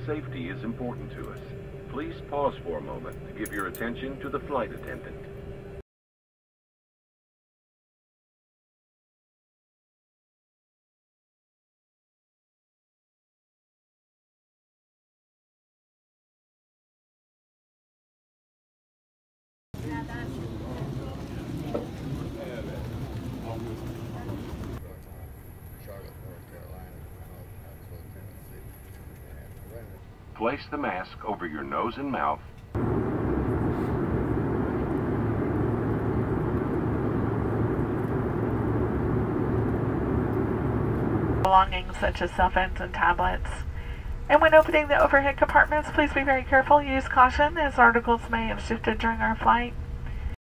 safety is important to us. Please pause for a moment to give your attention to the flight attendant. Place the mask over your nose and mouth. Belongings such as cell phones and tablets. And when opening the overhead compartments, please be very careful. Use caution as articles may have shifted during our flight.